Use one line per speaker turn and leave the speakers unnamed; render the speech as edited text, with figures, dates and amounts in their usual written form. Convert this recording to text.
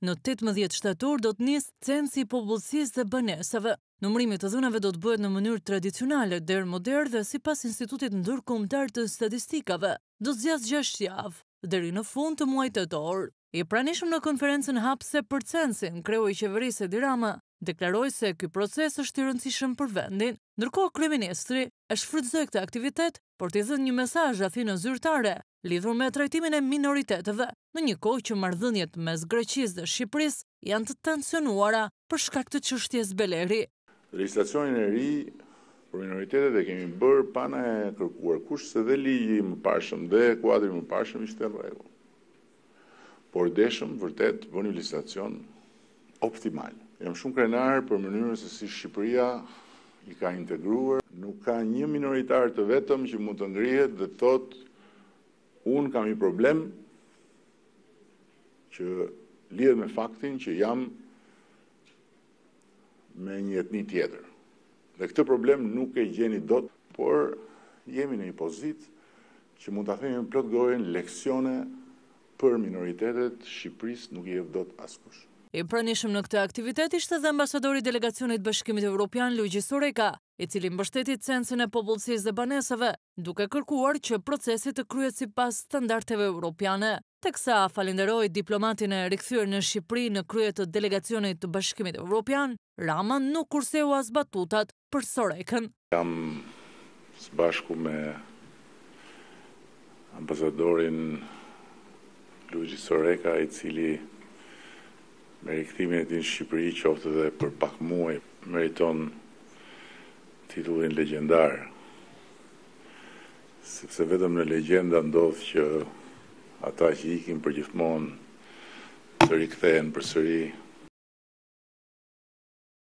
Në 18 shtator do të nisë censi i popullsisë dhe banesave. Numërimi të dhënave do të bëhet në mënyrë tradicionale deri modern dhe sipas Institutit Ndërkombëtar të Statistikave, do zgjasë 6 javë, deri në fund të muajit tetor. I pranishëm në konferencën hapëse për censin, kreu i qeverisë Edi Rama deklaroi se ky proces është i rëndësishëm për vendin, ndërkohë kryeministri e shfrytëzoi këtë aktivitet për të dhënë një mesazh rrafine zyrtare lidhur me trajtimin e minoriteteve, në një kohë që marrëdhëniet mes Greqisë dhe Shqipërisë janë të tensionuara për shkak të çështjes Beleri.
Legjislacionin e ri për minoritetet e kemi bërë pa ne kërkuar kush se dhe ligji i mëparshëm dhe kuadri i mëparshëm ishte në rregull. Por deshëm vërtet bëni një legjislacion optimal. Jam shumë krenar për mënyrën se si Shqipëria i ka integruar. Nuk ka një minoritar të vetëm që mund të ngrihet dhe thotë unë kam një problem që lidhet me faktin që jam me një etni tjetër. Dhe këtë problem nuk e gjeni dot, por jemi në një pozitë që mund ta themi me plot gojen leksione për minoritetet Shqipërisë nuk i jep dot askush.
I pranishëm në këtë aktivitet ishte dhe ambasadori i delegacionit Bashkimit Evropian Luigi Soreka, i cili mbështeti censin e popullsisë dhe banesave, duke kërkuar që procesi të kryhet sipas standardeve europiane. Teksa falenderoi diplomatin e rikthyer në Shqipëri në krye të delegacionit të Bashkimit Evropian, Rama nuk kurseu as batutat për Sorekën.
Jam së bashku me ambasadorin Luigi Soreka, i cili me rikthimin e tij në Shqipëri, qoftë edhe për pak muaj, meriton titullin legjendar. Sepse vetëm në legjenda ndodh që ata që ikin përgjithmonë të rikthehen përsëri